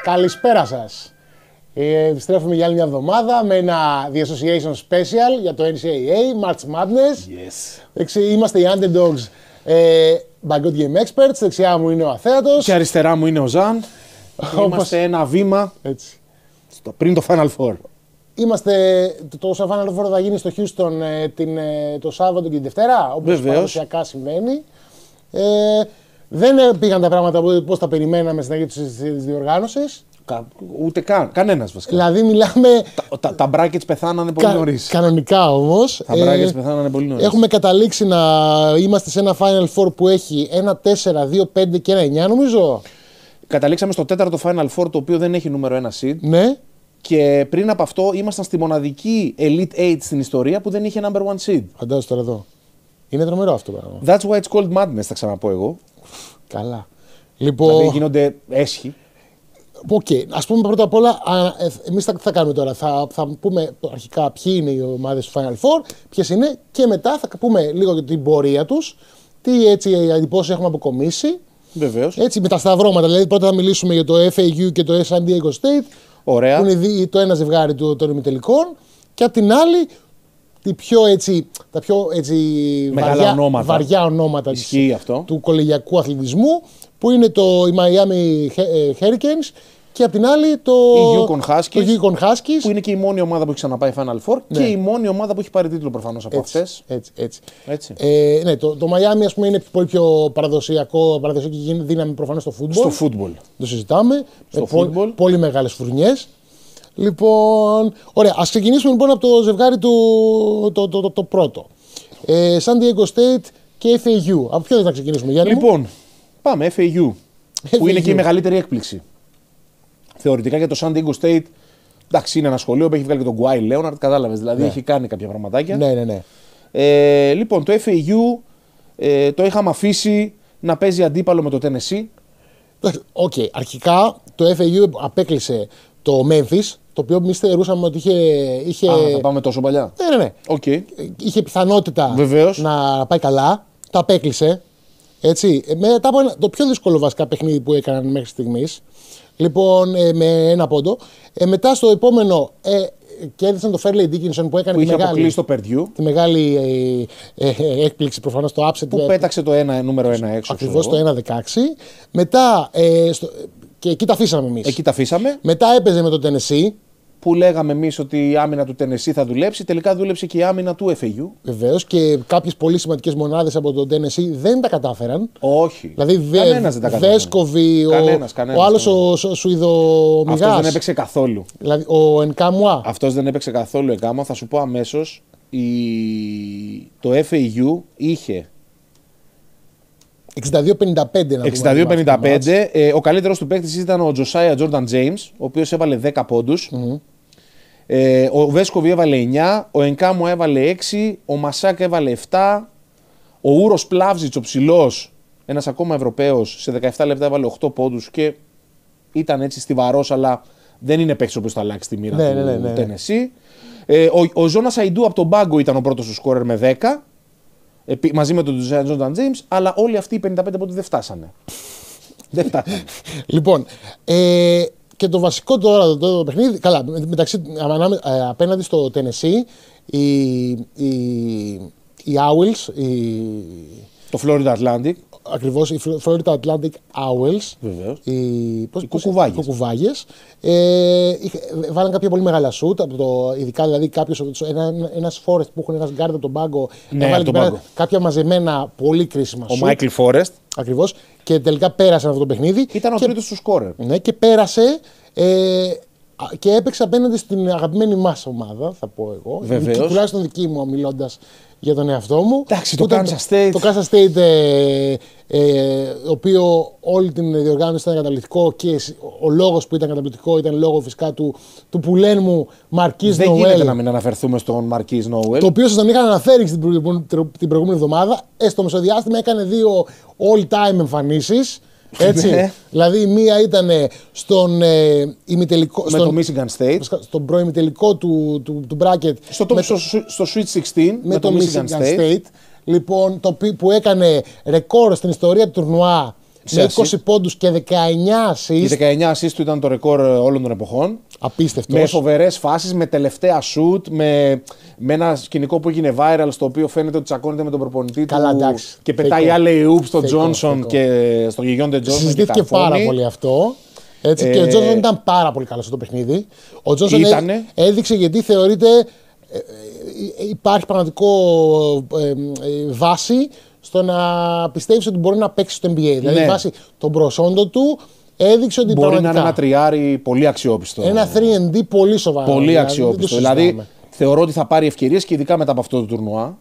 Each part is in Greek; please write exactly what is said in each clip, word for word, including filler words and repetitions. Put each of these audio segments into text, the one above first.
Καλησπέρα σας. Ε, επιστρέφουμε για άλλη μια εβδομάδα με ένα The Association Special για το N C A A, March Madness. Yes. Είμαστε οι Underdogs ε, by God Game Experts. Δεξιά μου είναι ο Αθέατος. Και αριστερά μου είναι ο Ζαν. Όπως... Είμαστε ένα βήμα Έτσι. Στο, πριν το Final Four. Είμαστε, το, το Final Four θα γίνει στο Houston ε, την, ε, το Σάββατο και την Δευτέρα, όπως παραδοσιακά συμβαίνει. Ε, δεν πήγαν τα πράγματα πώς τα περιμέναμε στην αρχή της διοργάνωσης. Κα, ούτε καν, κανένας βασικά. Δηλαδή μιλάμε... Τα, τα, τα brackets πεθάνανε πολύ κα, νωρίς. Κανονικά όμως. Τα brackets ε, πεθάνανε πολύ νωρίς. Έχουμε καταλήξει να είμαστε σε ένα Final Four που έχει ένα τέσσερα, δύο πέντε και ένα εννιά νομίζω. Καταλήξαμε στο τέταρτο Final Four το οποίο δεν έχει νούμερο ένα seed. Ναι. Και πριν από αυτό ήμασταν στη μοναδική Elite Eight στην ιστορία που δεν είχε number one seed. Φαντάζομαι τώρα εδώ. Είναι τρομερό αυτό το πράγμα. That's why it's called madness, θα ξαναπώ εγώ. Καλά. Λοιπόν... Δηλαδή γίνονται έσχοι. Οκ. Okay. Ας πούμε πρώτα απ' όλα, εμείς τι θα κάνουμε τώρα. Θα, θα πούμε αρχικά ποιοι είναι οι ομάδες του Final Four, ποιες είναι, και μετά θα πούμε λίγο για την πορεία τους, τι έτσι εντυπώσεις έχουμε αποκομίσει. Βεβαίως. Έτσι με τα σταυρώματα. Δηλαδή πρώτα θα μιλήσουμε για το F A U και το San Diego State. Ωραία. Που είναι το ένα ζευγάρι του, των ημιτελικών, και απ' την άλλη τη πιο, έτσι, τα πιο έτσι, βαριά ονόματα, βαριά ονόματα της, του κολεγιακού αθλητισμού, που είναι το, οι Miami Hurricanes και απ' την άλλη το Yukon Huskies, το Yukon Huskies, που είναι και η μόνη ομάδα που έχει ξαναπάει Final Four, ναι, και η μόνη ομάδα που έχει πάρει τίτλο προφανώς από αυτές. Έτσι, έτσι. έτσι. Ε, ναι, το, το Miami, ας πούμε, είναι πολύ πιο παραδοσιακό, παραδοσιακή δύναμη προφανώς στο football. Στο football. Το συζητάμε. Στο με football. Πολύ μεγάλες φουρνιές. Λοιπόν, ωραία, ας ξεκινήσουμε λοιπόν από το ζευγάρι του το, το, το, το πρώτο. Ε, San Diego State και F A U. Από ποιο θα ξεκινήσουμε, Γιάννη? Λοιπόν, μου? πάμε F A U, F A U, που είναι και η μεγαλύτερη έκπληξη. Θεωρητικά για το San Diego State, εντάξει, είναι ένα σχολείο που έχει βγάλει και τον Kawhi Leonard, κατάλαβες, δηλαδή ναι, έχει κάνει κάποια πραγματάκια. Ναι, ναι, ναι. Ε, λοιπόν, το F A U ε, το είχαμε αφήσει να παίζει αντίπαλο με το Tennessee. Οκ, okay. Αρχικά το F A U απέκλεισε το Memphis, το οποίο εμείς θεωρούσαμε ότι είχε... είχε... Α, θα πάμε τόσο παλιά. Ναι, ναι, ναι. Okay. Είχε πιθανότητα Βεβαίως να πάει καλά, το απέκλεισε. Έτσι. Μετά από ένα, το πιο δύσκολο βασικά παιχνίδι που έκαναν μέχρι στιγμής, λοιπόν, ε, με ένα πόντο. Ε, μετά στο επόμενο ε, κέρδισαν το Fairleigh Dickinson που έκανε που τη, μεγάλη, το τη μεγάλη ε, ε, έκπληξη προφανώς, το upset. Που πέταξε το ένα, νούμερο ένα έξω. Ακριβώς, το ένα δεκαέξι. Μετά, ε, στο, και εκεί τα αφήσαμε εμείς. Εκεί τα αφήσαμε. Μετά έπαιζε με το Tennessee. Που λέγαμε εμείς ότι η άμυνα του Tennessee θα δουλέψει. Τελικά δούλεψε και η άμυνα του F A U. Βεβαίως, και κάποιες πολύ σημαντικές μονάδες από το Tennessee δεν τα κατάφεραν. Όχι. Δηλαδή, κανένας δεν τα κατάφερε. Βέσκοβι, ο, κανένας, κανένας, ο άλλος ο Σουηδομιγάς. Αυτός δεν έπαιξε καθόλου. Δηλαδή, ο Ενκάμουα. Αυτός δεν έπαιξε καθόλου Ενκάμουα. Θα σου πω αμέσως. Η... Το F A U είχε εξήντα δύο πενήντα πέντε. εξήντα δύο πενήντα πέντε. Ε, ο καλύτερος του παίκτης ήταν ο Josiah Jordan James, ο οποίος έβαλε δέκα πόντους. Mm-hmm. Ε, ο Βέσκοβι έβαλε εννιά, ο Ενκάμου έβαλε έξι, ο Μασάκ έβαλε επτά, ο Ούρος Πλάβζιτς, ο ψηλός, ένας ακόμα Ευρωπαίος, σε δεκαεπτά λεπτά έβαλε οκτώ πόντους και ήταν έτσι στιβαρός, αλλά δεν είναι παίκτης ο οποίος θα αλλάξει τη μοίρα ναι, του ναι, ναι, ναι. Tennessee. Ε, ο ο Ζώνας Αϊντού από τον πάγκο ήταν ο πρώτος του σκόρερ με δέκα. Επί, μαζί με τον Jordan James, αλλά όλοι αυτοί οι πενήντα πέντε πόντους δεν φτάσανε. δεν φτάσανε. Λοιπόν, ε, και το βασικό τώρα το, το, το παιχνίδι, καλά, μεταξύ, ε, απέναντι στο Tennessee, οι, οι, οι Owls, οι, το Florida Atlantic. Ακριβώς, οι Florida Atlantic Owls, βεβαίως, οι, πώς, οι κουκουβάγες, οι κουκουβάγες ε, βάλαν κάποια πολύ μεγάλα σουτ, από το, ειδικά δηλαδή κάποιος, ένα, ένας Forrest που έχουν ένας guard από τον πάγκο, ναι, βάλει πάγκο. κάποια μαζεμένα πολύ κρίσιμα ο σουτ. Ο Michael Forrest. Ακριβώς, και τελικά πέρασαν αυτό το παιχνίδι. Ήταν ο και, τρίτος του σκόρερ. Ναι, και πέρασε ε, και έπαιξε απέναντι στην αγαπημένη μας ομάδα, θα πω εγώ. Βεβαίως. Τουλάχιστον δική μου, μιλώντας για τον εαυτό μου. Εντάξει, το Kansas State. Το Kansas State, ε, ε, το οποίο όλη την διοργάνωση ήταν καταπληκτικό, και ο λόγος που ήταν καταπληκτικό ήταν λόγω φυσικά του, του που λένε μου Μαρκίζ Νόουελ. Δεν γίνεται να μην αναφερθούμε στον Μαρκίζ Νόουελ. Το οποίο σας τον είχαν αναφέρει την, την προηγούμενη εβδομάδα. Ε, στο μεσοδιάστημα έκανε δύο all-time εμφανίσεις. Έτσι. Ναι. Δηλαδή η μία ήταν στον ε, ημιτελικό. Με στον, το Michigan State. Στον προημιτελικό του, του, του bracket. Στο, με, στο, στο Sweet εξήντα με, με το, το Michigan, Michigan State. State. Λοιπόν, το, που έκανε ρεκόρ στην ιστορία του τουρνουά με είκοσι πόντους και δεκαεννιά assist. Οι δεκαεννιά assist του ήταν το ρεκόρ όλων των εποχών. Απίστευτος. Με φοβερές φάσεις, με τελευταία shoot, με, με ένα σκηνικό που έγινε viral στο οποίο φαίνεται ότι τσακώνεται με τον προπονητή Καλά, του εντάξει. και πετάει άλλοι oop στον Johnson fake και στον γιγιόντε Johnson. Συζητήθηκε πάρα πολύ αυτό. Έτσι, ε... Και ο Johnson ήταν πάρα πολύ καλός στο παιχνίδι. Ο Johnson ήτανε... έδειξε γιατί θεωρείται ε, ε, υπάρχει πραγματικό ε, ε, βάση στο να πιστεύεις ότι μπορεί να παίξει στο N B A. Ναι. Δηλαδή βάσει των προσόντων του έδειξε ότι μπορεί πραγματικά να είναι ένα τριάρι πολύ αξιόπιστο. Ένα τρία εντ ντι πολύ σοβαρό. Πολύ δηλαδή, αξιόπιστο. Δηλαδή θεωρώ ότι θα πάρει ευκαιρίες και ειδικά μετά από αυτό το τουρνουά.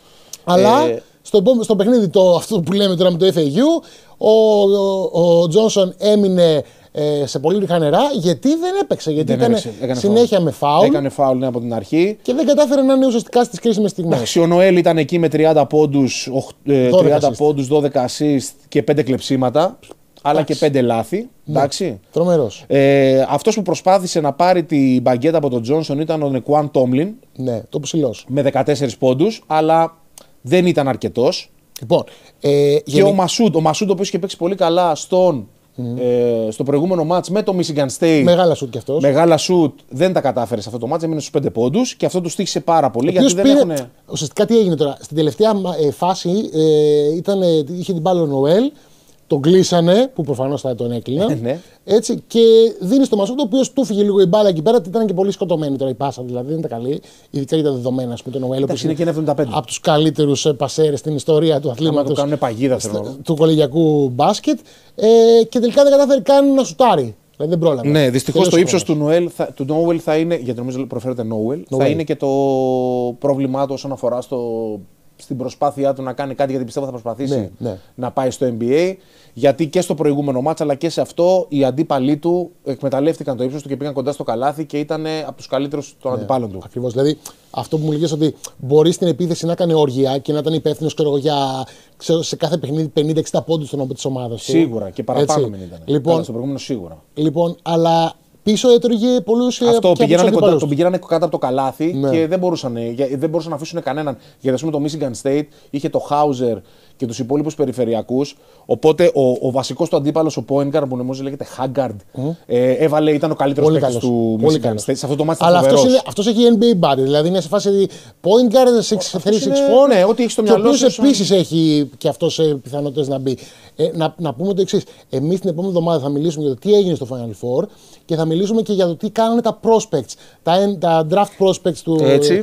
Αλλά ε... στο, στο παιχνίδι το, αυτό που λέμε τώρα με το Εφ Έι Γιου, ο, ο, ο Τζόνσον έμεινε ε, σε πολύ ριχά νερά γιατί δεν έπαιξε. Γιατί ήταν συνέχεια φάουλ. με φάουλ. Έκανε φάουλ ναι, από την αρχή. Και δεν κατάφερε να είναι ουσιαστικά στις κρίσιμες στιγμές. Εντάξει, ο Νοέλ ήταν εκεί με τριάντα πόντους, τριάντα πόντους, δώδεκα assist και πέντε κλεψίματα. Αλλά εντάξει. Και πέντε λάθη. Ναι, τρομερός. Ε, αυτός που προσπάθησε να πάρει την μπαγκέτα από τον Τζόνσον ήταν ο Νεκουάν Τόμλιν. Ναι, το ψηλός. Με δεκατέσσερις πόντους, αλλά δεν ήταν αρκετός. Λοιπόν, ε, και γενι... ο Μασούντ, ο Μασούντ ο οποίος είχε παίξει πολύ καλά στον, mm. ε, στο προηγούμενο μάτς με το Michigan State. Μεγάλα σουτ κι αυτός. Μεγάλα σουτ, δεν τα κατάφερε σε αυτό το μάτς, έμεινε στους πέντε πόντους και αυτό του στοίχησε πάρα πολύ. Γιατί δεν πήρε... έχουν... Ουσιαστικά τι έγινε τώρα. Στην τελευταία ε, φάση ε, ήταν, είχε την μπάλα ο Νοέλ. Τον κλείσανε, που προφανώς θα τον έκλειναν. ναι. Έτσι, και δίνει στο Μασούντ, ο οποίος του φύγε λίγο η μπάλα εκεί πέρα, ήταν και πολύ σκοτωμένη τώρα η πάσα, δηλαδή δεν ήταν καλή. Ειδικά για τα δεδομένα, ας πούμε, τον Νοέλ. Είναι και εβδομήντα πέντε. Από τους καλύτερους πασέρες στην ιστορία του αθλήματος. Να το κάνουν παγίδα, θέλω. Του κολεγιακού μπάσκετ. Ε, και τελικά δεν κατάφερε καν να σουτάρει. Δηλαδή δεν πρόλαβε. Ναι, δυστυχώς το ύψος του Νοέλ, θα, του Νόουελ θα είναι, γιατί νομίζω προφέρεται Νόουελ, θα είναι και το πρόβλημά του όσον αφορά στο. Στην προσπάθειά του να κάνει κάτι, γιατί πιστεύω θα προσπαθήσει ναι, ναι. να πάει στο N B A. Γιατί και στο προηγούμενο μάτς αλλά και σε αυτό οι αντίπαλοι του εκμεταλλεύτηκαν το ύψος του και πήγαν κοντά στο καλάθι και ήταν από τους καλύτερους των ναι, αντιπάλων του. Ακριβώς. Δηλαδή αυτό που μου λέγες ότι μπορεί στην επίθεση να κάνει όργια και να ήταν υπεύθυνος για ξέρω, σε κάθε παιχνίδι πενήντα εξήντα πόντους στον όμπο της ομάδας του. Σίγουρα και παραπάνω μην ήταν. Λοιπόν, στο προηγούμενο σίγουρα. Λοιπόν, αλλά. Πίσω έτρωγε πολλούς. Αυτό πηγαίνανε κοντά, τον πηγαίνανε κάτω από το καλάθι ναι. και δεν μπορούσαν, δεν μπορούσαν να αφήσουν κανέναν. Γιατί ας πούμε το Michigan State είχε το Hauser και τους υπόλοιπους περιφερειακούς. Οπότε ο, ο βασικός του αντίπαλος, ο point guard, που νομίζω λέγεται Haggard, mm. ε, έβαλε, ήταν ο καλύτερος παίκτης του Michigan State. Σε αυτό το μάτι αλλά αυτός, είναι, αυτός έχει N B A body, δηλαδή είναι σε φάση point guard, έξι τρία έξι τέσσερα. Ναι, ό,τι έχει στο μυαλό σου. Και επίσης έχει και αυτός πιθανότητες να μπει. Ε, να, να πούμε το εξής. Εμείς την επόμενη εβδομάδα θα μιλήσουμε για το τι έγινε στο Final Four και θα μιλήσουμε και για το τι κάνανε τα prospects, τα, τα draft prospects του,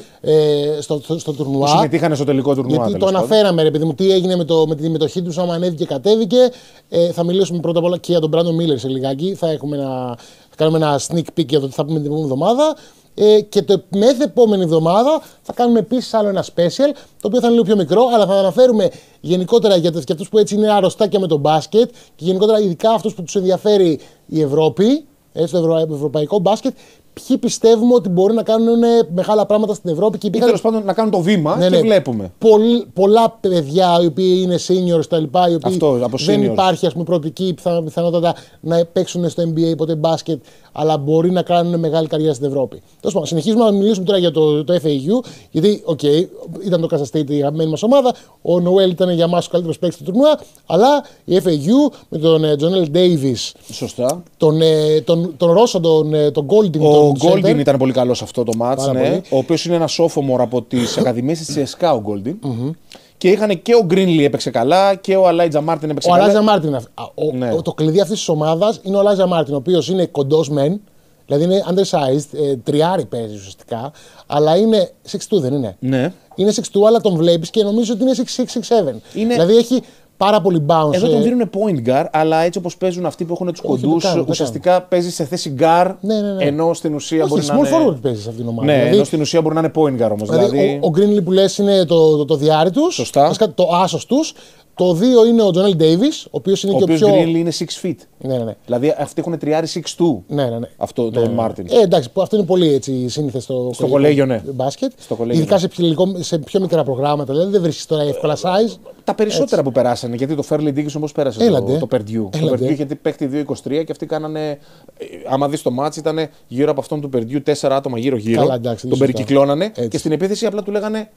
ε, στο, στο, στο τουρνουά. Που συμμετείχαν στο τελικό τουρνουά. Γιατί το αναφέραμε, ρε παιδί μου, τι έγινε με, το, με τη συμμετοχή του, άμα ανέβηκε και κατέβηκε. Ε, θα μιλήσουμε πρώτα απ' όλα και για τον Brandon Miller σε λιγάκι. Θα, έχουμε ένα, θα κάνουμε ένα sneak peek για το τι θα πούμε την επόμενη εβδομάδα. Ε, και το μέθε επόμενη εβδομάδα θα κάνουμε επίσης άλλο ένα special, το οποίο θα είναι λίγο πιο μικρό, αλλά θα αναφέρουμε γενικότερα για αυτούς που έτσι είναι αρρωστάκια με το μπάσκετ και γενικότερα ειδικά αυτούς που τους ενδιαφέρει η Ευρώπη, έτσι, το ευρω... ευρωπαϊκό μπάσκετ, ποιοι πιστεύουμε ότι μπορεί να κάνουν μεγάλα πράγματα στην Ευρώπη. Και ή τέλος πάντων να κάνουν το βήμα ναι, και ναι, βλέπουμε. Πολλ, πολλά παιδιά οι οποίοι είναι seniors τα λοιπά, οι οποίοι αυτό, δεν υπάρχει ας πούμε προοπτική πιθανό, πιθανότατα να παίξουν στο N B A ποτέ μπάσκετ, αλλά μπορεί να κάνουν μεγάλη καριέρα στην Ευρώπη. Τέλος πάντων, συνεχίζουμε να μιλήσουμε τώρα για το, το Εφ Έι Γιου, γιατί okay, ήταν το Kansas State η αγαπημένη μας ομάδα, ο Νοέλ ήταν για μας ο καλύτερος παίκτης του τουρνουά, αλλά η Εφ Έι Γιου με τον Τζονέλ Ντέιβις, τον, τον, τον Ρώσο, τον, τον Goldin. Ο Goldin ήταν πολύ καλό σε αυτό το μάτς, ναι, ο οποίος είναι ένα sophomore από τις ακαδημίες της σι ες κέι ο Goldin. Mm-hmm. Και είχαν και ο Greenlee έπαιξε καλά και ο Elijah Martin έπαιξε ο καλά. Elijah Martin, ο, ναι. ο, το κλειδί αυτής της ομάδας είναι ο Elijah Martin, ο οποίος είναι κοντός μεν, δηλαδή είναι undersized, ε, τριάρι παίζει ουσιαστικά, αλλά είναι έξι δύο δεν είναι. Ναι. Είναι έξι δύο, αλλά τον βλέπεις και νομίζω ότι είναι έξι έξι έξι επτά. Είναι... Δηλαδή έχει πάρα πολύ bounce. Εδώ τον δίνουν point guard, αλλά έτσι όπως παίζουν αυτοί που έχουν τους κοντούς, ουσιαστικά παίζει σε θέση guard, ναι, ναι, ναι. ενώ στην ουσία όχι, μπορεί small να είναι. Small forward παίζει σε αυτήν την ομάδα. Ναι, δηλαδή, ενώ στην ουσία μπορεί να είναι point guard όμως. Δηλαδή, δηλαδή... Ο, ο Greenlee που λες είναι το, το, το διάρρη τους, σωστά. Το άσος τους. Το δύο είναι ο Τζονέλ Ντέιβις, ο οποίος είναι ο και ο πιο. Ο οποίος Greenlee είναι έξι feet. Ναι, ναι, ναι. Δηλαδή αυτοί έχουν τριάρι έξι δύο. Ναι, ναι, ναι. Αυτό ναι, το ναι, ναι. Μάρτιν. Ε, εντάξει, αυτό είναι πολύ έτσι, σύνηθε στο, στο κολέγιο, ναι. Μπάσκετ. Στο κολέγιο, ειδικά ναι. σε, πιο, σε πιο μικρά προγράμματα. Δηλαδή δεν βρίσκεις τώρα εύκολα size. Τα περισσότερα έτσι που περάσανε. Γιατί το Fairleigh Dickinson όπως πέρασε Έλατε. το, το Purdue. Το Purdue γιατί παίχτη δύο είκοσι τρία και αυτοί κάνανε. Άμα δεις το μάτς ήταν γύρω από αυτόν του Purdue τέσσερα άτομα γύρω-γύρω. Τον περικυκλώνανε και στην επίθεση απλά του λέγανε.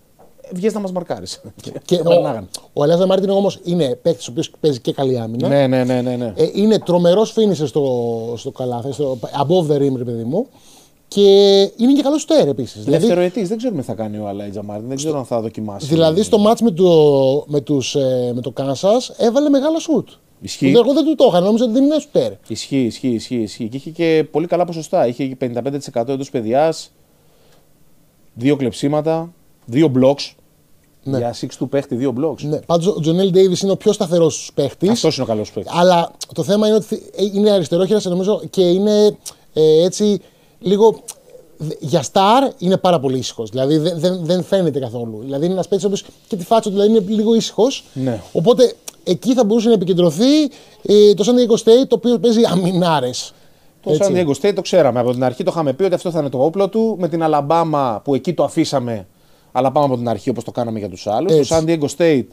βγες να μας μαρκάρεις. Και ο, ο Ελάζαρ Μάρτιν όμως είναι παίκτης ο οποίος παίζει και καλή άμυνα. Ναι, ναι, ναι, ναι, ναι. Ε, είναι τρομερός finisher στο, στο καλάθι, στο above the rim, ρε παιδί μου. Και είναι και καλός στέρ επίσης. Δεύτεροετής, δηλαδή, δεν ξέρουμε τι θα κάνει ο Ελάζαρ Μάρτιν, δεν ξέρω αν θα δοκιμάσει. Δηλαδή στο μάτς με το, με τους, με το Kansas έβαλε μεγάλα σουτ. Ισχύει. Εγώ δεν του το είχα, νόμιζα ότι δεν είναι στέρ. Ισχύει, ισχύει, ισχύει, ισχύει. Και είχε και πολύ καλά ποσοστά. Είχε πενήντα πέντε τοις εκατό εντός παιδιάς, δύο κλεψίματα, δύο blocks. Ναι. Για έξι του παίχτη, δύο blocks. Ναι. Πάντως ο Τζονέλ Ντέιβις είναι ο πιο σταθερός παίχτης. Αυτός είναι ο καλός παίχτης. Αλλά το θέμα είναι ότι είναι αριστερόχειρας, νομίζω, και είναι ε, έτσι λίγο. Για star είναι πάρα πολύ ήσυχος. Δηλαδή δεν, δεν, δεν φαίνεται καθόλου. Δηλαδή είναι ένας παίκτης ο οποίος και τη φάτσα του δηλαδή είναι λίγο ήσυχος. Ναι. Οπότε εκεί θα μπορούσε να επικεντρωθεί ε, το San Diego State, το οποίο παίζει αμινάρες. Το San Diego State το ξέραμε από την αρχή, το είχαμε πει ότι αυτό θα είναι το όπλο του. Με την Αλαμπάμα που εκεί το αφήσαμε, αλλά πάμε από την αρχή όπως το κάναμε για τους άλλους. Έτσι. Το San Diego State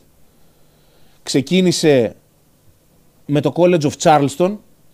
ξεκίνησε με το College of Charleston,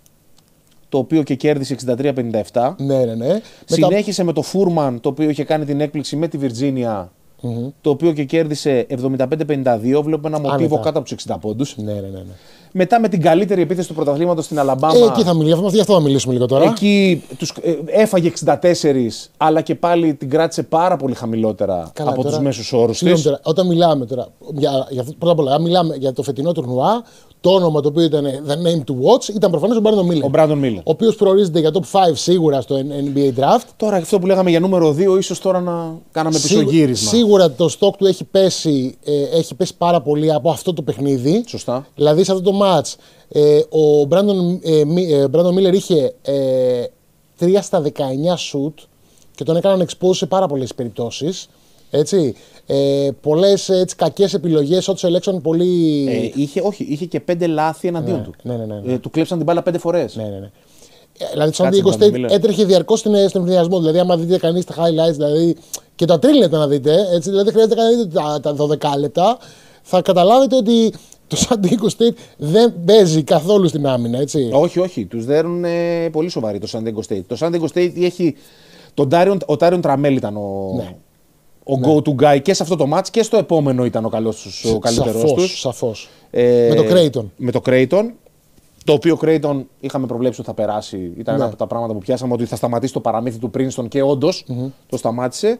το οποίο και κέρδισε εξήντα τρία πενήντα επτά. Ναι, ναι, ναι. Συνέχισε με το Furman, το οποίο είχε κάνει την έκπληξη με τη Virginia, mm-hmm. το οποίο και κέρδισε εβδομήντα πέντε πενήντα δύο. Βλέπουμε ένα μοτίβο Άνετα. Κάτω από τους εξήντα πόντους. Ναι, ναι, ναι, ναι. Μετά με την καλύτερη επίθεση του πρωταθλήματος στην Αλαμπάμα. Ε, εκεί θα μιλήσουμε, γι' αυτό θα μιλήσουμε λίγο τώρα. Εκεί τους, ε, έφαγε εξήντα τέσσερα, αλλά και πάλι την κράτησε πάρα πολύ χαμηλότερα Καλά, από τους μέσους όρους της. Τώρα, όταν μιλάμε τώρα, για, για, πρώτα απ' όλα, μιλάμε για το φετινό τουρνουά, το όνομα το οποίο ήταν the name to watch ήταν προφανώς ο Brandon Miller. Ο Brandon Miller. Ο οποίος προορίζεται για top πέντε σίγουρα στο N B A draft. Τώρα αυτό που λέγαμε για νούμερο δύο, ίσως τώρα να κάναμε πισωγύρισμα. Σίγουρα το stock του έχει πέσει, ε, έχει πέσει πάρα πολύ από αυτό το παιχνίδι. Σωστά. Δηλαδή σε αυτό το match ε, ο Brandon, ε, ε, Brandon Miller είχε ε, τρία στα δεκαεννιά shoot και τον έκαναν expose σε πάρα πολλές περιπτώσεις. Έτσι. Ε, πολλές έτσι, κακές επιλογές, shot selection πολύ. Ε, είχε, όχι, είχε και πέντε λάθη εναντίον ναι, του. Ναι, ναι, ναι, ναι. Ε, του κλέψαν την μπάλα πέντε φορές. Ναι, ναι, ναι. Ε, δηλαδή, το San Diego State έτρεχε διαρκώς στον ευνηδιασμό. Δηλαδή, άμα δείτε κανείς τα highlights δηλαδή, και τα τρίλεπτα να δείτε, έτσι, δηλαδή χρειάζεται να δείτε τα, τα δώδεκα λεπτά, θα καταλάβετε ότι το San Diego State δεν παίζει καθόλου στην άμυνα. Έτσι. Όχι, όχι. Τους δέρουν ε, πολύ σοβαροί το San Diego State. Το San Diego State έχει. Τον Darion, ο Τάριον Τραμέλ ήταν ο. Ναι. Ο ναι. go-to guy και σε αυτό το match και στο επόμενο ήταν ο, καλός, ο καλύτερος σαφώς, τους. Σαφώς. Ε, με το Creighton. Με το Creighton. Το οποίο Creighton είχαμε προβλέψει ότι θα περάσει. Ήταν ναι. ένα από τα πράγματα που πιάσαμε ότι θα σταματήσει το παραμύθι του Princeton και όντως mm-hmm. το σταμάτησε.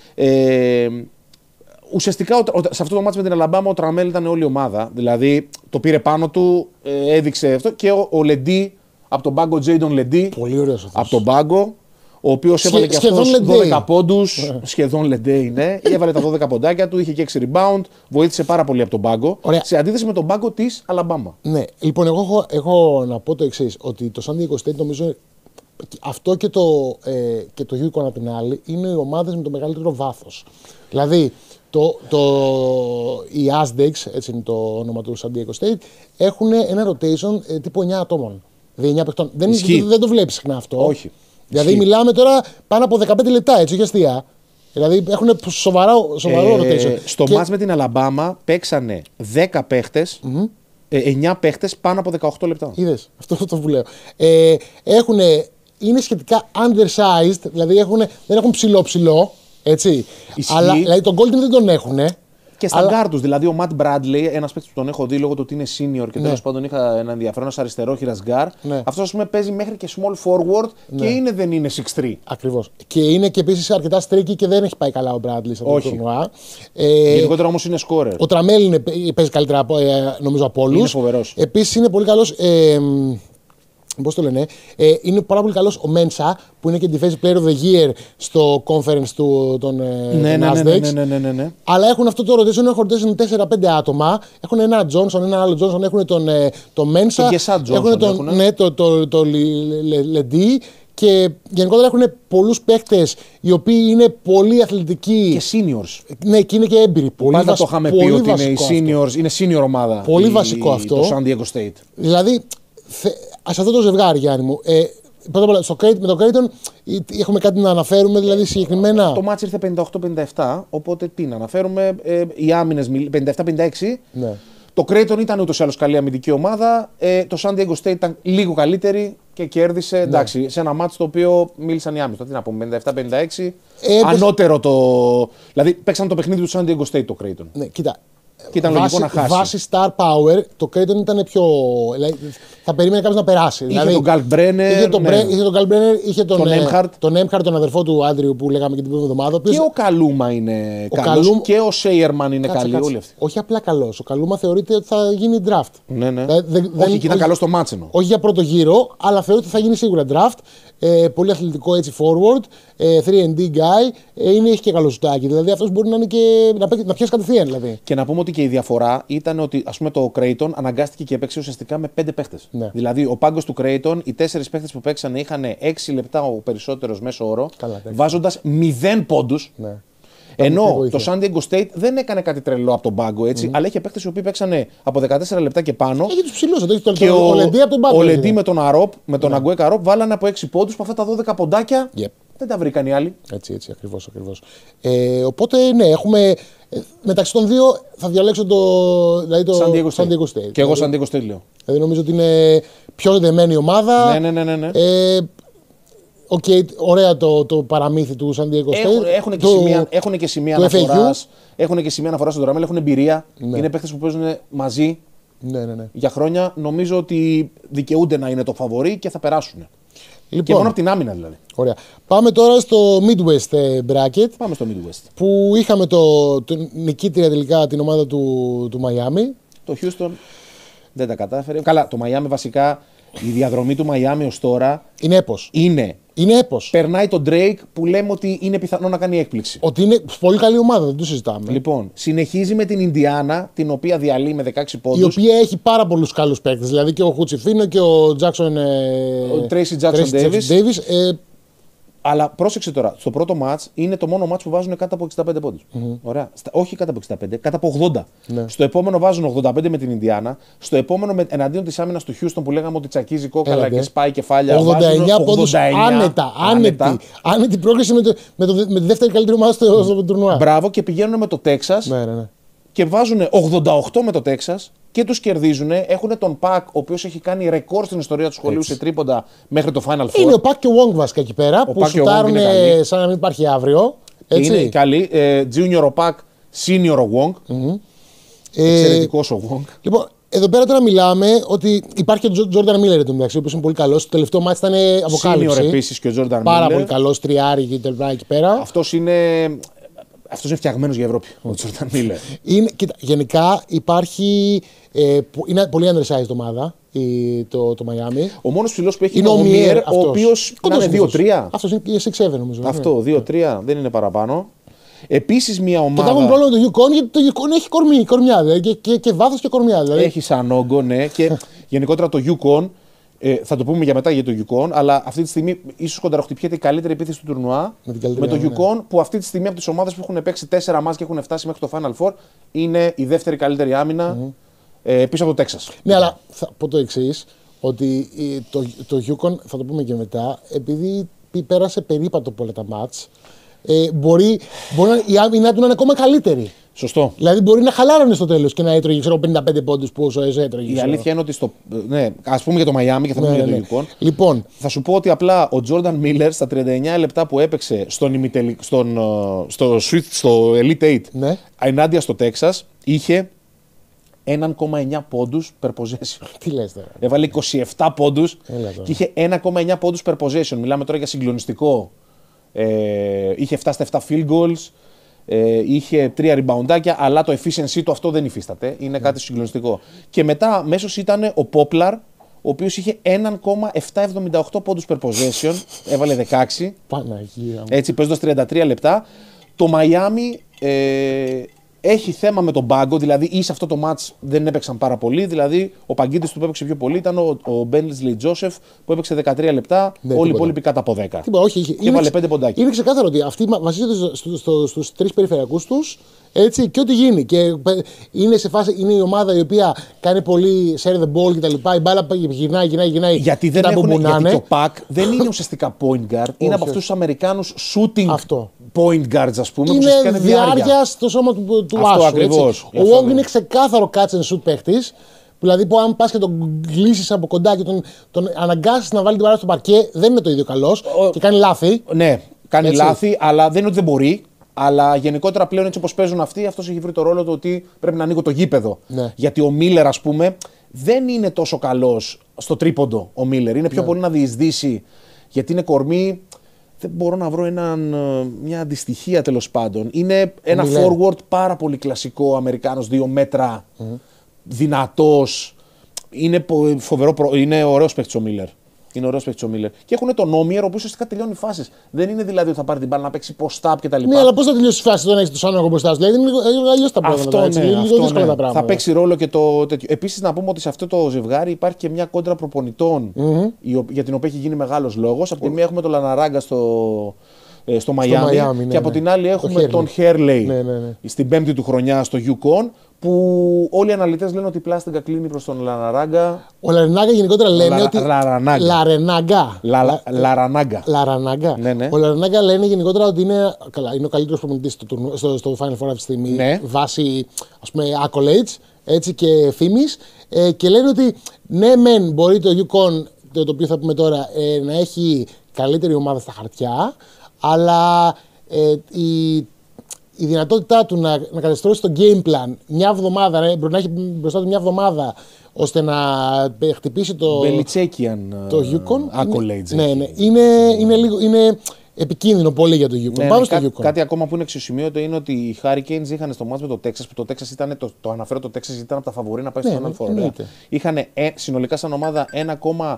Ε, ουσιαστικά σε αυτό το match με την Αλαμπάμα ο Τραμέλ ήταν όλη η ομάδα. Δηλαδή το πήρε πάνω του, ε, έδειξε αυτό και ο, ο Λεντί από τον πάγκο, Τζέιντον Λεντί. Πολύ ωραίος αυτός. Από τον πάγκο. Ο οποίος έβαλε και αυτός δώδεκα πόντους, σχεδόν Λεντέι, ναι. Έβαλε τα δώδεκα ποντάκια του, είχε και έξι rebound, βοήθησε πάρα πολύ από τον πάγκο. Ωραία. Σε αντίθεση με τον πάγκο της Αλαμπάμα. Ναι, λοιπόν, εγώ έχω, έχω να πω το εξής, ότι το San Diego State νομίζω αυτό και το, ε, και το UConn απ' την άλλη είναι οι ομάδες με το μεγαλύτερο βάθος. Δηλαδή, το, το, οι Aztecs, έτσι είναι το όνομα του San Diego State, έχουν ένα rotation ε, τύπου εννιά ατόμων. Δηλαδή εννιά παιχτών. Δεν, δεν, δεν το βλέπεις συχνά αυτό. Όχι. Δηλαδή Ισχύει. Μιλάμε τώρα πάνω από δεκαπέντε λεπτά, έτσι, όχι αστεία. Δηλαδή έχουν σοβαρό, σοβαρό ε, rotation. Στο και... μάτς με την Αλαμπάμα παίξανε δέκα παίχτες, mm-hmm. ε, εννιά παίχτες πάνω από δεκαοκτώ λεπτά. Είδες, αυτό είναι αυτό που λέω. Ε, έχουν, είναι σχετικά undersized, δηλαδή έχουν, δεν έχουν ψηλό-ψηλό, έτσι. Ισχύει. Αλλά δηλαδή τον Golden δεν τον έχουν. Και στα γκάρ τους, δηλαδή ο Matt Bradley, ένας παίκτης που τον έχω δει λόγω του ότι είναι senior και ναι. τέλος πάντων είχα ένα ενδιαφέρον, ένας αριστερόχειρας γκάρ. Ναι. Αυτός, ας πούμε, παίζει μέχρι και small forward ναι. και είναι, δεν είναι έξι τρία. Ακριβώς. Και είναι και επίσης αρκετά streaky και δεν έχει πάει καλά ο Bradley σε αυτό το τουρνουά. Ε, Γενικότερα όμως είναι scorer. Ο Τραμέλ είναι, παίζει καλύτερα νομίζω από όλους. Είναι φοβερός. Επίσης είναι πολύ καλός. Ε, Πώς το λένε, ε, είναι πάρα πολύ καλός ο Μένσα που είναι και Defensive Player of the Year στο conference του, των ναι, ναι, ναι, ναι, ναι, ναι, ναι, ναι. Αλλά έχουν αυτό το rotation, έχουν rotation τέσσερα πέντε άτομα. Έχουν ένα Johnson, ένα άλλο Johnson, έχουν τον, τον Μένσα. Και Johnson έχουν τον έχουν. Ναι, το, το, το, το Λεντί. Και γενικότερα έχουν πολλούς παίκτες οι οποίοι είναι πολύ αθλητικοί. Και seniors. Ναι, και είναι και έμπειροι. Πολύ Πάντα βασ... το είχαμε πει ότι είναι οι seniors, είναι senior ομάδα. Πολύ η, βασικό αυτό. Το San Diego State. Δηλαδή, θε... σε αυτό το ζευγάρι, Γιάννη μου, ε, πρώτα απ' όλα, στο, με το Creighton έχουμε κάτι να αναφέρουμε, δηλαδή συγκεκριμένα. Το μάτς ήρθε πενήντα οκτώ πενήντα επτά, οπότε τι να αναφέρουμε. Ε, οι άμυνες πενήντα επτά πενήντα έξι. Ναι. Το Creighton ήταν ούτως ή άλλως καλή αμυντική ομάδα. Ε, το San Diego State ήταν λίγο καλύτερη και κέρδισε. Ναι. Εντάξει, σε ένα μάτσο το οποίο μίλησαν οι άμυστο. Τι να πούμε, πενήντα επτά πενήντα έξι. Ε, ανώτερο το. Δηλαδή παίξαν το παιχνίδι του San Diego State το Creighton. Ναι, κοίτα. Και ήταν βάση, λογικό να χάσει. Βάσει star power, το Creighton ήταν πιο. Δηλαδή, θα περίμενε κάποιο να περάσει. Είχε δηλαδή, τον Καλμπρένερ. Είχε τον ναι. Καλμπρένερ, είχε τον Έμχαρτ, τον, τον, τον αδερφό του Άντριου που λέγαμε και την προηγούμενη εβδομάδα. Και ο Καλούμα είναι καλό. Καλούμ... Και ο Σέιερμαν είναι καλή. Όλοι αυτοί. Όχι απλά καλό. Ο Καλούμα θεωρείται ότι θα γίνει draft. Ναι, ναι. Δε, δε, όχι, δεν, και ήταν καλό στο μάτσενο. Όχι για πρώτο γύρο, αλλά θεωρείται ότι θα γίνει σίγουρα draft. Ε, πολύ αθλητικό έτσι forward. Ε, θρι εντ ντι guy. Ε, είναι, έχει και καλό σουτάκι. Δηλαδή αυτό μπορεί να, είναι και, να, να πιάσει κατευθείαν. Δηλαδή. Και να πούμε ότι και η διαφορά ήταν ότι ας πούμε, το Creighton αναγκάστηκε και έπαιξε ουσιαστικά με πέντε παίχτες. Ναι. Δηλαδή ο πάγκος του Creighton, οι τέσσερις παίχτες που παίξαν είχαν έξι λεπτά ο περισσότερος μέσο όρο, βάζοντας μηδέν πόντους. Ναι. Ενώ το San Diego State δεν έκανε κάτι τρελό από τον πάγκο, έτσι, mm. αλλά είχε παίχτες οι οποίοι παίξανε από δεκατέσσερα λεπτά και πάνω. Έχει τους ψηλούς, το, το, και το, ο Λεντί από τον πάγκο. Ο Λεντί με τον Αρόπ, με τον Αγκουέ Καρόπ, βάλανε από έξι πόντους, που αυτά τα δώδεκα ποντάκια yep. δεν τα βρήκαν οι άλλοι. Έτσι, έτσι, ακριβώς. ακριβώς. Ε, οπότε, ναι, έχουμε. Μεταξύ των δύο θα διαλέξω το, δηλαδή το San Diego San Diego State. Και εγώ San Diego State λέω. Δηλαδή νομίζω ότι είναι πιο δεμένη ομάδα. Ναι, ναι, ναι. ναι, ναι. Ε, okay, ωραία το, το παραμύθι του San Diego State. Έχουν, έχουν, και, το, σημεία, έχουν και σημεία αναφοράς. Έχουν και σημεία αναφοράς στον Ντοραμέλ, έχουν εμπειρία. Ναι. Είναι παίκτες που παίζουν μαζί ναι, ναι, ναι. για χρόνια. Νομίζω ότι δικαιούνται να είναι το φαβορί και θα περάσουν. Λοιπόν, και μόνο από την άμυνα δηλαδή. Ωραία. Πάμε τώρα στο Midwest bracket. Πάμε στο Midwest. Που είχαμε το, το νικήτρια τελικά την ομάδα του, του Miami. Το Houston δεν τα κατάφερε. Καλά, το Miami βασικά, η διαδρομή του Miami ως τώρα είναι έπος. Είναι. Είναι έπος. Περνάει τον Drake που λέμε ότι είναι πιθανό να κάνει έκπληξη. Ότι είναι πολύ καλή ομάδα, δεν το συζητάμε. Λοιπόν, συνεχίζει με την Ινδιάνα, την οποία διαλύει με δεκαέξι πόντους. Η οποία έχει πάρα πολλούς καλούς παίκτες. Δηλαδή και ο Χουτσιφίνο και ο Jackson. Ο Tracy Jackson Davis. Davis ε, Αλλά πρόσεξε τώρα, στο πρώτο μάτς είναι το μόνο μάτς που βάζουν κάτω από εξήντα πέντε πόντους. Mm-hmm. Ωραία. Στα, όχι κάτω από εξήντα πέντε, κάτω από ογδόντα. Ναι. Στο επόμενο βάζουν ογδόντα πέντε με την Ινδιάνα. Στο επόμενο με, εναντίον της άμυνας του Houston που λέγαμε ότι τσακίζει κόκαλα και σπάει κεφάλια. ογδόντα εννιά πόντους άνετα. Άνετη. Άνετη πρόκριση με, το, με, το, με τη δεύτερη καλύτερη ομάδα στο, στο τουρνουά. Μπράβο, και πηγαίνουν με το Τέξας. Ναι, ναι, ναι. Και βάζουν ογδόντα οκτώ με το Τέξας και τους κερδίζουν. Έχουν τον Πακ, ο οποίος έχει κάνει ρεκόρ στην ιστορία του σχολείου έτσι. Σε τρίποντα μέχρι το Final Four. Είναι ο Πακ και ο Wong βασικά εκεί πέρα, ο που σουτάρουν σαν να μην υπάρχει αύριο. Έτσι. Είναι καλή. Ε, junior ο Πακ, senior ο Wong. Mm-hmm. Εξαιρετικός ε, ο Wong. Λοιπόν, εδώ πέρα τώρα μιλάμε ότι υπάρχει και ο Jordan Miller εδώ μεταξύ, ο οποίος είναι πολύ καλός. Το τελευταίο μάτι ήταν αποκάλυψη. Senior επίσης και ο Jordan Miller. Πάρα πολύ καλός, τριάρι και τελικά εκεί πέρα. Αυτός είναι. Αυτός είναι φτιαγμένος για Ευρώπη, ο Τζόρνταν Μίλερ. Κοίτα, γενικά υπάρχει. Ε, είναι πολύ undersized ομάδα η, το, το Miami. Ο μόνος ψηλός που έχει είναι ο Μίερ, ο οποίος είναι δύο τρία. Αυτός είναι έξι έξι νομίζω. Αυτό, δύο τρία, δεν είναι παραπάνω. Επίσης μια ομάδα. Και θα έχουμε πρόβλημα με το Yukon, γιατί το Yukon έχει κορμί, κορμιά δηλαδή, και, και, και βάθος και κορμιά. Δηλαδή. Έχει σαν όγκο, ναι. Και γενικότερα το Yukon. Ε, θα το πούμε για μετά για το Yukon, αλλά αυτή τη στιγμή ίσως κονταροχτυπιέται η καλύτερη επίθεση του τουρνουά. Με, με το Yukon, ναι. Που αυτή τη στιγμή από τις ομάδες που έχουν παίξει τέσσερα μάτς και έχουν φτάσει μέχρι το Final Four είναι η δεύτερη καλύτερη άμυνα mm-hmm. ε, πίσω από το Texas. Ναι, αλλά θα πω το εξής, ότι το, το Yukon, θα το πούμε και μετά, επειδή πέρασε περίπατο πολλά τα μάτς, ε, μπορεί, μπορεί να, η άμυνα του να είναι ακόμα καλύτερη. Σωστό. Δηλαδή μπορεί να χαλάρωνε στο τέλος και να έτρωγε ξέρω, πενήντα πέντε πόντους που όσο έτρωγε. Η αλήθεια είναι ότι στο. Ναι, ας πούμε για το Miami και θα πούμε ναι, για το ναι. Yukon. Λοιπόν. Θα σου πω ότι απλά ο Jordan Miller στα τριάντα εννιά λεπτά που έπαιξε στον, ημιτελ... στον, στο, στο Elite οκτώ ναι. ενάντια στο Texas είχε ένα κόμμα εννιά πόντους per possession. Τι λες τώρα. Έβαλε είκοσι επτά πόντους και είχε ένα κόμμα εννιά πόντους per possession. Μιλάμε τώρα για συγκλονιστικό. Ε, είχε επτά στα επτά field goals. Ε, είχε τρία ριμπαουντάκια, αλλά το efficiency του αυτό δεν υφίσταται. Είναι κάτι συγκλονιστικό. Και μετά μέσος ήταν ο Poplar, ο οποίος είχε ένα κόμμα επτακόσια εβδομήντα οκτώ πόντους per possession, έβαλε δεκαέξι. Παναγία. Έτσι παίζοντας τριάντα τρία λεπτά. Το Miami ε, έχει θέμα με τον πάγκο, δηλαδή ή σε αυτό το match δεν έπαιξαν πάρα πολύ. Δηλαδή ο παγκίτης του που έπαιξε πιο πολύ ήταν ο, ο Μπένλι Τζόσεφ που έπαιξε δεκατρία λεπτά, ναι, όλοι οι υπόλοιποι κάτω από δέκα. Τίποτα, όχι, είχε. Και έβαλε πέντε ποντάκια. Είναι ξεκάθαρο ότι αυτοί βασίζονται στο, στο, στο, στους τρεις περιφερειακούς τους. Έτσι, και ό,τι γίνει. Και είναι σε φάση, είναι η ομάδα η οποία κάνει πολύ share the ball κτλ. Η μπάλα γυρνάει, γυρνάει, γυρνάει. Γιατί δεν έχουν, γιατί το pack δεν είναι ουσιαστικά point guard, είναι από αυτούς τους Αμερικάνους shooting αυτό. point guards, ας πούμε. Είναι, είναι διάρκεια στο σώμα του, του αυτό άσου. Ακριβώς. Ο Wong είναι ξεκάθαρο catch and shoot παίχτης. Δηλαδή, που αν πας και τον γλύσεις από κοντά και τον, τον αναγκάσεις να βάλει την παρά στο παρκέ, δεν είναι το ίδιο καλός Ο... και κάνει λάθη. Ναι, κάνει έτσι. λάθη, αλλά δεν είναι ότι δεν μπορεί. Αλλά γενικότερα πλέον έτσι όπως παίζουν αυτοί, αυτός έχει βρει το ρόλο του ότι πρέπει να ανοίγω το γήπεδο. Ναι. Γιατί ο Μίλλερ, ας πούμε, δεν είναι τόσο καλός στο τρίποντο. Ο Μίλλερ είναι πιο ναι. πολύ να διεισδύσει, γιατί είναι κορμί. Δεν μπορώ να βρω έναν, μια αντιστοιχία τέλος πάντων. Είναι ένα Miller. forward πάρα πολύ κλασικό, Αμερικάνος, δύο μέτρα, mm. δυνατός. Είναι, φοβερό, είναι ωραίος παίκτης ο Μίλλερ. Είναι ωραίος παίκτης ο Μίλλερ. Και έχουν τον Όμιερ, ο οποίος ουσιαστικά τελειώνει φάσεις. Δεν είναι δηλαδή ότι θα πάρει την μπάλα να παίξει post-up κτλ. Ναι, αλλά πώς θα τελειώσει η φάση όταν έχεις το Σάνο μπροστά σου. Δηλαδή είναι λίγο αλλιώς τα πράγματα. Αυτό, έτσι, ναι, λίγο αυτό δύσκολα ναι. τα πράγματα. Θα παίξει ρόλο και το τέτοιο. Επίσης, να πούμε ότι σε αυτό το ζευγάρι υπάρχει και μια κόντρα προπονητών mm-hmm. για την οποία έχει γίνει μεγάλος λόγος. Από τη μία έχουμε τον Λαναράγκα στο. Στο Μαϊάμι ναι, και από ναι. την άλλη έχουμε το τον Χέρλεϊ ναι, ναι, ναι. στην πέμπτη του χρονιά στο Yukon, που όλοι οι αναλυτές λένε ότι η πλάστιγκα κλείνει προς τον Λαναράγκα. Ο Λαρενάγκα γενικότερα λένε Λα, ότι. Λαρανάγκα. Λαρενάγκα. Λα, λα, Λαρανάγκα. Λαρανάγκα. Ναι, ναι. Ο Λαρενάγκα λένε γενικότερα ότι είναι, καλά, είναι ο καλύτερος προπονητής στο, στο, στο Final Four αυτή τη στιγμή. Ναι. Βάσει ας πούμε accolades έτσι, και φήμης. Ε, και λένε ότι ναι, μεν μπορεί το Yukon, το, το οποίο θα πούμε τώρα, ε, να έχει καλύτερη ομάδα στα χαρτιά, αλλά ε, η, η δυνατότητά του να, να καταστρώσει το game plan μια εβδομάδα, ναι, μπορεί να έχει μπροστά του μια εβδομάδα ώστε να χτυπήσει το. Μπελιτσέκιαν το Yukon. accolades. Ναι, ναι, είναι, είναι, λίγο, είναι επικίνδυνο πολύ για το Yukon. Ναι, Πάμε ναι, στο κά, Yukon. Κάτι ακόμα που είναι εξισημείωτο είναι ότι οι Hurricanes είχαν στο μάτς με το Texas, που το Texas ήταν, το, το αναφέρω το Texas ήταν από τα φαβορί να πάει στο Final Four. Είχαν ε, συνολικά σαν ομάδα ένα κόμμα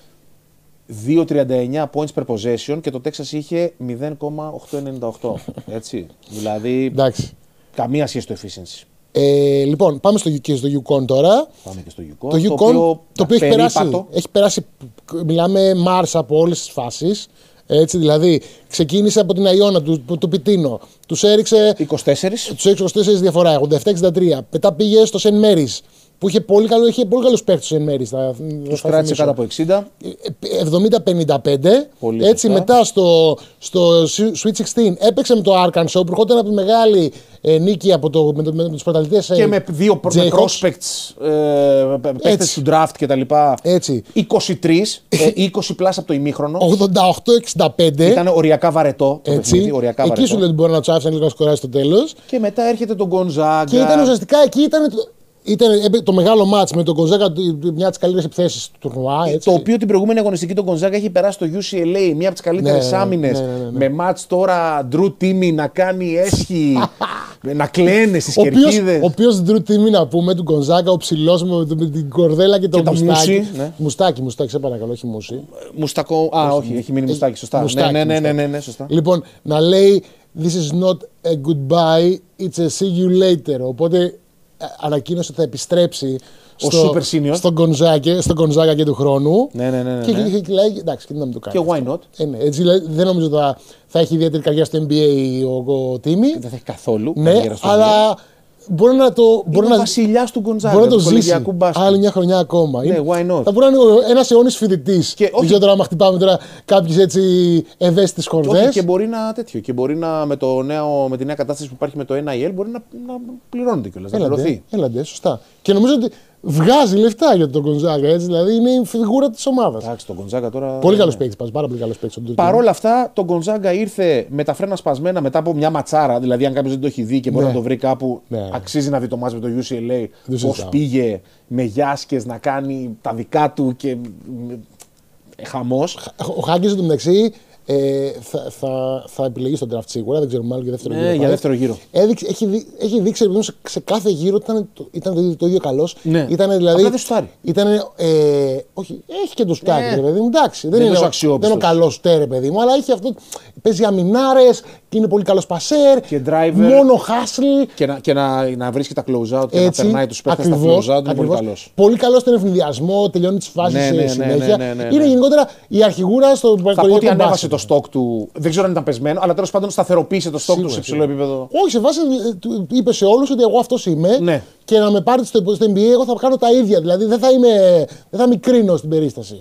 δύο τριάντα εννιά points per possession και το Texas είχε μηδέν κόμμα οκτακόσια ενενήντα οκτώ. Έτσι. Δηλαδή. Εντάξει. Καμία σχέση στο efficiency. Ε, λοιπόν, πάμε στο, και στο Yukon τώρα. Πάμε και στο Yukon. Το Yukon, το οποίο, το οποίο έχει, περάσει, έχει περάσει, μιλάμε Mars από όλες τις φάσεις. Έτσι, δηλαδή, ξεκίνησε από την Αϊώνα του, του, του Πιτίνο. Τους έριξε. είκοσι τέσσερα. Τους έριξε είκοσι τέσσερα διαφορά, ογδόντα επτά εξήντα τρία. Μετά πήγε στο Σεν Μέρις, που είχε πολύ, καλό, είχε πολύ καλούς παίκτες στο Σεν Μέρις. Τους κράτησε κάτω από εξήντα. εβδομήντα πενήντα πέντε. Πολύ έτσι, σωστά. μετά στο, στο Sweet εξήντα έπαιξε με το Arkansas, που ερχόταν από τη μεγάλη ε, νίκη από το, με, το, με, με τους πρωταθλητές. Και ε, με δύο με prospects, ε, παίκτες του draft κτλ. Έτσι. είκοσι τρία, ε, είκοσι πλάς από το ημίχρονο. ογδόντα οκτώ εξήντα πέντε. Ήταν οριακά βαρετό το έτσι. παιχνίδι. Οριακά εκεί βαρετό. σου λέει ότι μπορεί να του άφησαν λίγο να σκοράσει στο τέλος. Και μετά έρχεται τον Gonzaga. Και ήταν ουσιαστικά εκεί ήταν. Ήταν το μεγάλο μάτς με τον Gonzaga, μια από τις καλύτερες επιθέσεις του τουρνουά. Το οποίο την προηγούμενη αγωνιστική τον Gonzaga έχει περάσει στο γιου σι ελ έι, μια από τις καλύτερες ναι, άμυνες. Ναι, ναι, ναι, ναι. Με μάτς τώρα Drew Timmy να κάνει έσχη, να κλαίνε στις κερκίδες. Ο οποίος Drew Timmy να πούμε, του Gonzaga, ο ψηλός με, με την κορδέλα και το και μουστάκι. Μουσί, ναι. Μουστάκι, μουστάκι, σε παρακαλώ, όχι μουσί. Μουστακό, α, όχι, έχει μείνει μουστάκι, σωστά. Μουστάκι, ναι, ναι, ναι, μουστάκι. ναι, ναι, σωστά. Λοιπόν, να λέει This is not a goodbye, it's a see you later. Οπότε ανακοίνωσε ότι θα επιστρέψει ο στο, Super Senior. στον Gonzaga, στο Gonzaga και του χρόνου. Ναι, ναι, ναι, ναι. Και, και, και λέει, εντάξει, και να μην το κάνει. Και why not. Ε, ναι, έτσι, δηλαδή, δεν νομίζω ότι θα, θα έχει ιδιαίτερη καριέρα στο N B A ο, ο Τίμι. Δεν θα έχει καθόλου. Ναι, αλλά μπορεί να το. Μπορεί να, βασιλιάς του Gonzaga, μπορεί να το του ζήσει μπάσκετ. άλλη μια χρονιά ακόμα. Ναι, why not. Θα μπορεί να είναι ένας αιώνιος φοιτητής. Δεν ξέρω τώρα, άμα χτυπάμε τώρα κάποιες έτσι ευαίσθητες χορδές. Και μπορεί να τέτοιο. Και μπορεί να με, το νέο, με τη νέα κατάσταση που υπάρχει με το N I L μπορεί να, να πληρώνεται κιόλας. Να πληρωθεί. Έλαντε, σωστά. Και νομίζω ότι βγάζει λεφτά για τον Gonzaga. Έτσι, δηλαδή είναι η φιγούρα της ομάδας. Εντάξει, τον Gonzaga τώρα. Πολύ καλός παίκτης, πάρα πολύ καλός παίκτης. Παρ' όλα αυτά, τον Gonzaga ήρθε με τα φρένα σπασμένα μετά από μια ματσάρα. Δηλαδή, αν κάποιος δεν το έχει δει και μπορεί ναι. να το βρει κάπου, ναι. αξίζει να δει το μάτς με το γιου σι ελ έι. Πώς πήγε με γιάσκες να κάνει τα δικά του και. Χαμός. Ο Χάγκης εντωμεταξύ ε, θα, θα, θα επιλεγεί στον draft σίγουρα, δεν ξέρω, μάλλον για δεύτερο ναι, γύρο. Για δεύτερο γύρο. Έδειξε, έχει, δει, έχει δείξει επειδή, σε, σε κάθε γύρο ήταν, ήταν το, το ίδιο καλός. Ναι. Ήταν δηλαδή. Απλά δεν σουτάρει. Ήταν, ε, όχι, έχει και το σουτάρι, ναι. παιδί μου. Εντάξει, δεν, δεν είναι, ο, δεν είναι ο καλός σουτέρ, παιδί μου, αλλά έχει αυτό. Παίζει αμινάρες και είναι πολύ καλός πασέρ. Και driver. Μόνο hustle. Και να, και να, να βρίσκει τα close out και έτσι, να περνάει τους παίκτες στα close out. Είναι πολύ καλός. Πολύ καλός στον ευνηδιασμό, τελειώνει τις φάσεις ναι, ναι, συνέχεια. Ναι, ναι, ναι, ναι, ναι. Είναι γενικότερα η αρχηγούρα στο θα πω ότι ανέβασε το stock του. Δεν ξέρω αν ήταν πεσμένο, αλλά τέλος πάντων σταθεροποίησε το stock σίγουρα, του σε υψηλό επίπεδο. Όχι, σε βάση είπε σε όλους ότι εγώ αυτός είμαι ναι. και να με πάρετε στο, στο N B A, εγώ θα κάνω τα ίδια. Δηλαδή δεν θα είμαι, δεν θα μικρύνω στην περίσταση.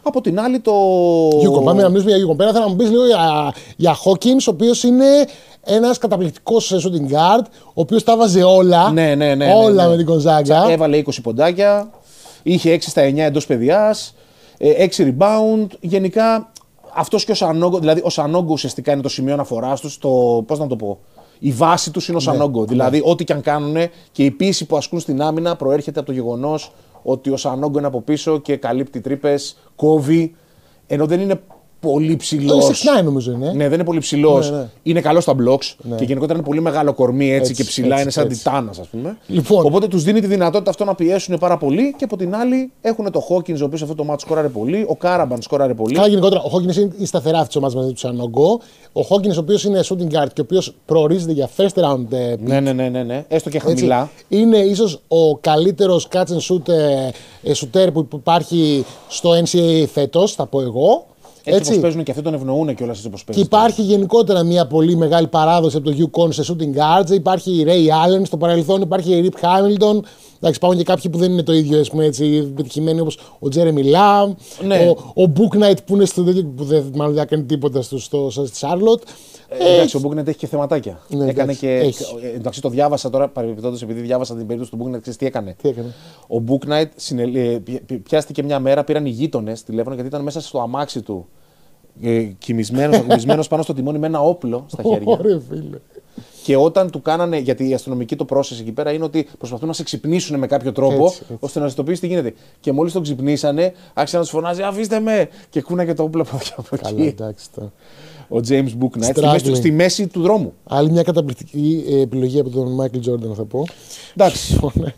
Από την άλλη το. Yukon, πάμε να μιλήσουμε για Yukon. Πέρα θέλω να μου πεις λίγο για, για Hawkins, ο οποίος είναι ένας καταπληκτικός shooting guard, ο οποίος τα βάζε όλα. Ναι, ναι, ναι, όλα ναι, ναι. με την Gonzaga. Έβαλε είκοσι ποντάκια, είχε έξι στα εννιά εντός παιδιάς, έξι rebound. Γενικά αυτός και ο Sanogo, δηλαδή ο Sanogo ουσιαστικά είναι το σημείο αναφοράς του. Πώς να το πω. Η βάση του είναι ο Sanogo. Ναι, δηλαδή, ναι. ό,τι και αν κάνουν και η πίεση που ασκούν στην άμυνα προέρχεται από το γεγονός ότι ο Sanogo είναι από πίσω και καλύπτει τρύπες, κόβει, ενώ δεν είναι πολύ ψηλός. έξι εννιά νομίζω είναι. Ναι, δεν είναι πολύ ψηλός. Ναι, ναι. Είναι καλός στα blocks ναι. και γενικότερα είναι πολύ μεγάλο κορμί έτσι, έτσι και ψηλά, έτσι, είναι σαν τιτάνας, ας πούμε. Λοιπόν. Οπότε τους δίνει τη δυνατότητα αυτό να πιέσουν πάρα πολύ και από την άλλη έχουν το Hawkins, ο οποίος αυτό το μάτι σκόραρε πολύ, ο Karaban σκόραρε πολύ. Καλά, γενικότερα ο Hawkins είναι η σταθερά αυτή τη ομάδα μαζί του Sanogo. Ο Hawkins, ο οποίος είναι shooting guard και ο οποίος προορίζεται για first round. Ε, ναι, ναι, ναι, ναι, ναι, έστω και χαμηλά. Έτσι, είναι ίσως ο καλύτερος catch and shoot ε, shooter που υπάρχει στο εν σι έι έι φέτος, θα πω εγώ. Έτσι, έτσι όπως παίζουν και αυτοί τον ευνοούν και όλα έτσι όπως παίζουν. Και υπάρχει γενικότερα μια πολύ μεγάλη παράδοση από το Yukon σε shooting guards. Υπάρχει η Ray Allen στο παρελθόν, υπάρχει η Rip Hamilton. Εντάξει, υπάρχουν και κάποιοι που δεν είναι το ίδιο ας πούμε, έτσι, πετυχημένοι όπως ο Jeremy Lamb, ναι. ο, ο Book Knight που είναι στο τέτοιο που δεν, μάλλον δεν έκανε τίποτα στο, στο, στο Charlotte. Ε, εντάξει, ο Book Knight έχει και θεματάκια. Ναι, έκανε εντάξει, και. Έχει. Εντάξει, το διάβασα τώρα παρεμπιπτόντως επειδή διάβασα την περίπτωση του Book Knight. Ξέρεις τι έκανε. Τι έκανε. Ο Book Knight συνελ... πιάστηκε μια μέρα, πήραν οι γείτονες τηλέφωνο γιατί ήταν μέσα στο αμάξι του. Ε, κοιμισμένος πάνω στο τιμόνι με ένα όπλο στα χέρια. Ωραία, φίλε. Και όταν του κάνανε, γιατί η αστυνομική το process εκεί πέρα είναι ότι προσπαθούν να σε ξυπνήσουν με κάποιο τρόπο έτσι, έτσι. ώστε να συνειδητοποιήσει τι γίνεται. Και μόλις τον ξυπνήσανε, άρχισε να του φωνάζει: αφήστε με! Και κούναγε το όπλο από εκεί. Καλά, εντάξει. Το... Ο James Book Knight στη μέση, στη μέση του δρόμου. Άλλη μια καταπληκτική επιλογή από τον Michael Jordan, θα πω. Εντάξει.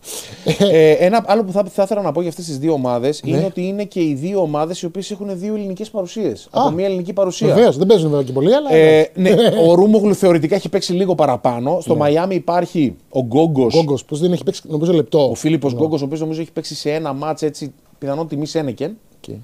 ε, ένα άλλο που θα, θα ήθελα να πω για αυτές τις δύο ομάδες ναι. είναι ότι είναι και οι δύο ομάδες οι οποίες έχουν δύο ελληνικές παρουσίες. Από μια ελληνική παρουσία. Βεβαίως, δεν παίζουν βέβαια και πολύ, αλλά. Ε, ναι, ο Ρούμογλου θεωρητικά έχει παίξει λίγο παραπάνω. Στο Μαϊάμι υπάρχει ο Γκόγκος. Γκόγκος, πώς δεν έχει παίξει, νομίζω λεπτό. Ο Φίλιππος Γκόγκος, ο οποίος νομίζω έχει παίξει σε ένα μάτς έτσι πιθανόν τιμή Σένεκεν. Okay.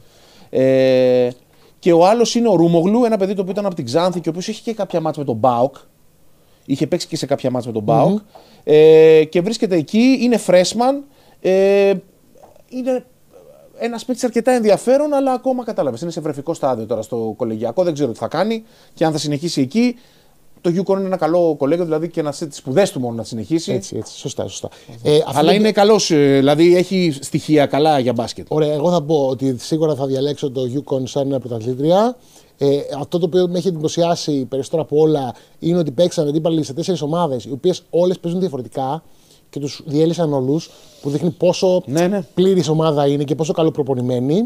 Ε, και ο άλλος είναι ο Ρούμογλου, ένα παιδί το οποίο ήταν από την Ξάνθη και ο οποίος έχει και κάποια μάτς με τον Μπάουκ. Είχε παίξει και σε κάποια μάτς με τον Μπάουκ. Mm-hmm. Ε, και βρίσκεται εκεί, είναι freshman. Ε, είναι ένας παίκτης αρκετά ενδιαφέρον, αλλά ακόμα κατάλαβες. Είναι σε βρεφικό στάδιο τώρα στο κολεγιακό. Δεν ξέρω τι θα κάνει και αν θα συνεχίσει εκεί. Το Yukon είναι ένα καλό κολέγιο, δηλαδή και να τις σπουδές του μόνο να συνεχίσει. Έτσι, έτσι. Σωστά, σωστά. Ε, αλλά είναι καλός, δηλαδή έχει στοιχεία καλά για μπάσκετ. Ωραία, εγώ θα πω ότι σίγουρα θα διαλέξω το Yukon σαν μια πρωταθλήτρια. Ε, αυτό το οποίο με έχει εντυπωσιάσει περισσότερο από όλα είναι ότι παίξαν αντίπαλοι σε τέσσερις ομάδες, οι οποίες όλες παίζουν διαφορετικά και τους διέλυσαν όλους, που δείχνει πόσο ναι, ναι. πλήρης ομάδα είναι και πόσο καλοπροπονημένοι.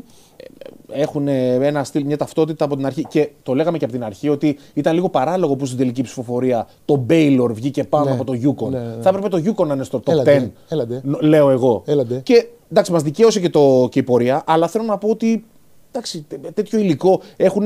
Έχουν ένα στυλ, μια ταυτότητα από την αρχή. Και το λέγαμε και από την αρχή ότι ήταν λίγο παράλογο που στην τελική ψηφοφορία το Baylor βγήκε πάνω ναι, από το Yukon. Ναι, ναι. Θα έπρεπε το Yukon να είναι στο top έλατε, δέκα, έλατε. λέω εγώ. Έλατε. Και εντάξει, μας δικαίωσε και, το, και η πορεία, αλλά θέλω να πω ότι εντάξει, τέτοιο υλικό έχουν.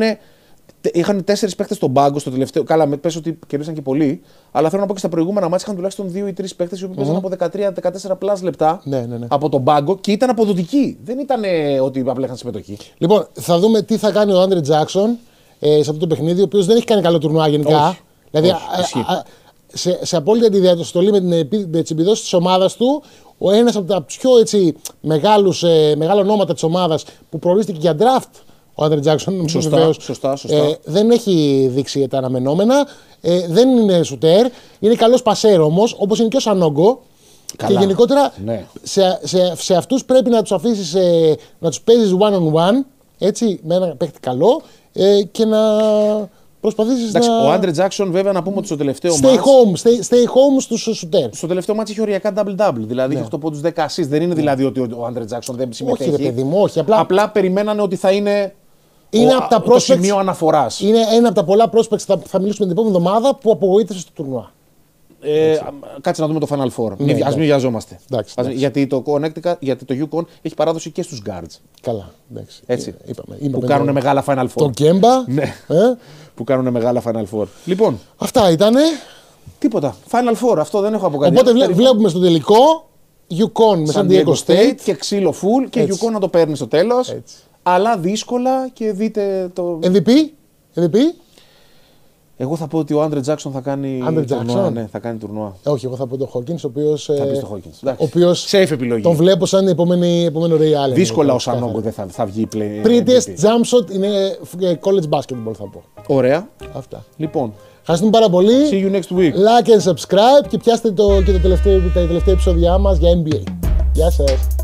Είχαν τέσσερις παίκτες στον πάγκο στο τελευταίο. Καλά, πες ότι κερδίσαν και πολλοί. Αλλά θέλω να πω και στα προηγούμενα μάτια είχαν τουλάχιστον δύο ή τρεις παίκτες οι οποίοι mm-hmm. παίζαν από δεκατρία δεκατέσσερα πλάς λεπτά ναι, ναι, ναι. από τον πάγκο και ήταν αποδοτικοί. Δεν ήταν ε, ότι απλά είχαν συμμετοχή. Λοιπόν, θα δούμε τι θα κάνει ο Άντρε Τζάκσον ε, σε αυτό το παιχνίδι, ο οποίος δεν έχει κάνει καλό τουρνουά γενικά. Όχι, δηλαδή, όχι, α, α, σε, σε απόλυτη αντιδιαστολή με, με τις επιδόσεις της ομάδας του, ο ένας από τα πιο έτσι, μεγάλους, ε, μεγάλα ονόματα της ομάδας που προορίστηκε για draft. Ο Άντρε Τζάκσον, σωστά, σωστά, σωστά. Ε, δεν έχει δείξει τα αναμενόμενα. Ε, δεν είναι σουτέρ. Είναι καλός πασέρ όμως, όπως είναι και ο Σανόγκο. Και γενικότερα ναι. σε, σε, σε αυτούς πρέπει να τους αφήσεις, ε, να τους παίζεις one on one, έτσι, με ένα παίχτη καλό ε, και να προσπαθήσεις εντάξει, να... Ο Άντρε Τζάκσον βέβαια να πούμε ότι στο τελευταίο stay μάτς... Home, stay, stay home στους σουτέρ. Στο τελευταίο μάτς είχε οριακά double-double, δηλαδή ναι. οκτώ πόντους δέκα assist. Δεν είναι ναι. δηλαδή ότι ο Άντρε Τζάκσον δεν συμμετέχει. Όχι ρε παιδί μου, όχι. Απλά, απλά περιμένανε ότι θα είναι... Είναι ο, από τα το prospects, σημείο αναφοράς. Είναι ένα από τα πολλά prospects θα, θα μιλήσουμε την επόμενη εβδομάδα που απογοήτευσε στο τουρνουά. Ε, κάτσε να δούμε το Final Four. Ναι, ας μην βιαζόμαστε. Εντάξει, εντάξει. Γιατί, το γιατί το Yukon έχει παράδοση και στους guards. Καλά. Εντάξει. Έτσι. Είπαμε, είπαμε, που κάνουν μεγάλα Final Four. Το Kemba. Ναι. Ε? Που κάνουν μεγάλα Final Four. Λοιπόν. Αυτά ήτανε. Τίποτα. Final Four. Αυτό δεν έχω από κάτι. Οπότε βλέ, βλέπουμε στο τελικό Yukon με San Diego State. Και ξύλο full και Yukon να το παίρνει στο τέλος. Αλλά δύσκολα και δείτε το. εμ βι πι. εμ βι πι. Εγώ θα πω ότι ο Άντρε Τζάκσον θα κάνει Άντρε τουρνουά. Ναι, θα κάνει τουρνουά. Όχι, εγώ θα πω τον Χόκκινς, ο οποίος. Θα πεις τον Χόκκινς. Ο οποίος safe επιλογή. Τον βλέπω σαν επόμενη, επόμενο Ray Allen. Δύσκολα ο Σανόγκο δεν θα, θα βγει πλέον. Prettiest jump shot είναι college basketball, θα πω. Ωραία. Αυτά. Λοιπόν. Ευχαριστούμε πάρα πολύ. See you next week. Like and subscribe και πιάστε το, και το τελευταίο, τα τελευταία επεισόδια μας για N B A. Γεια σας.